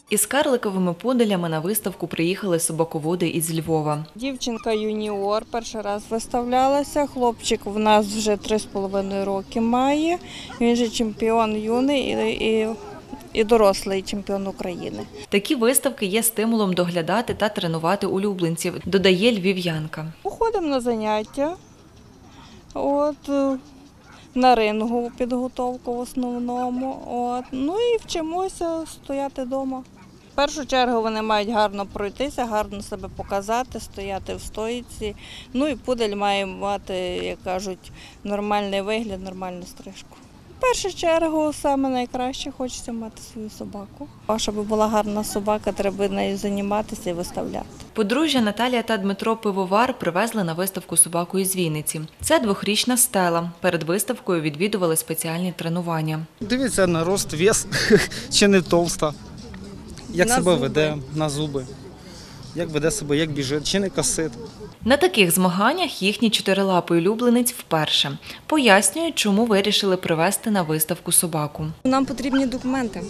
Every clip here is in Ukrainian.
Із карликовими пуделями на виставку приїхали собаководи із Львова. Дівчинка юніор перший раз виставлялася, хлопчик в нас вже 3,5 роки має, він же чемпіон юний і дорослий чемпіон України. Такі виставки є стимулом доглядати та тренувати улюбленців, додає львів'янка. Ходимо на заняття, на рингу підготовку в основному, ну і вчимося стояти вдома. В першу чергу вони мають гарно пройтися, гарно себе показати, стояти в стоїці. Ну і пудель має мати, як кажуть, нормальний вигляд, нормальну стрижку. В першу чергу саме найкраще хочеться мати свою собаку. А щоб була гарна собака, треба нею займатися і виставляти. Подружжя Наталія та Дмитро Пивовар привезли на виставку собаку із Вінниці. Це 2-річна Стела. Перед виставкою відвідували спеціальні тренування. Дивіться на рост, вес, чи не товста, як себе веде, на зуби, як веде себе, як біжить, чи не косить. На таких змаганнях їхній чотирилапий улюбленець вперше. Пояснюють, чому вирішили привезти на виставку собаку. Нам потрібні документи.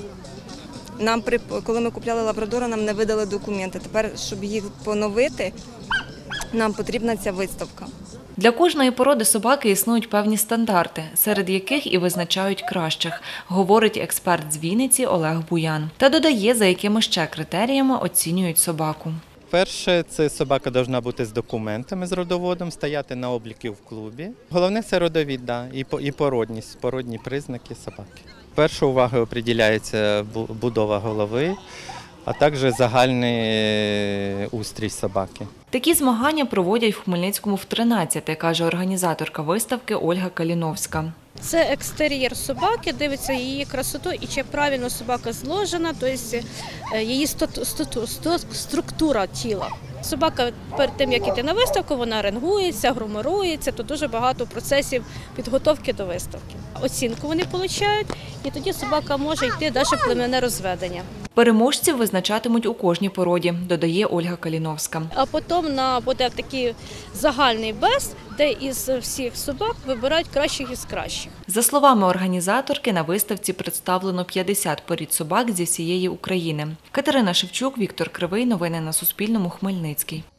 Коли ми купляли лабрадора, нам не видали документи. Тепер, щоб їх поновити, нам потрібна ця виставка. Для кожної породи собаки існують певні стандарти, серед яких і визначають кращих, говорить експерт з Вінниці Олег Буян. Та додає, за якими ще критеріями оцінюють собаку. Перше, це собака повинна бути з документами, з родоводом, стояти на обліку в клубі. Головне – це родовід, і породність, породні признаки собаки. Перша увага приділяється будова голови, а також загальний устрій собаки. Такі змагання проводять в Хмельницькому втринадцяте, каже організаторка виставки Ольга Каліновська. Це екстер'єр собаки, дивиться її красоту і чи правильно собака зложена, тобто її структура тіла. Собака перед тим, як йти на виставку, вона рингується, грумирується, то дуже багато процесів підготовки до виставки. Оцінку вони отримують, і тоді собака може йти далі в племенне розведення. Переможців визначатимуть у кожній породі, додає Ольга Каліновська. А потім буде такий загальний бест, де із всіх собак вибирають кращих із кращих. За словами організаторки, на виставці представлено 50 порід собак зі всієї України. Катерина Шевчук, Віктор Кривий. Новини на Суспільному. Хмельницький.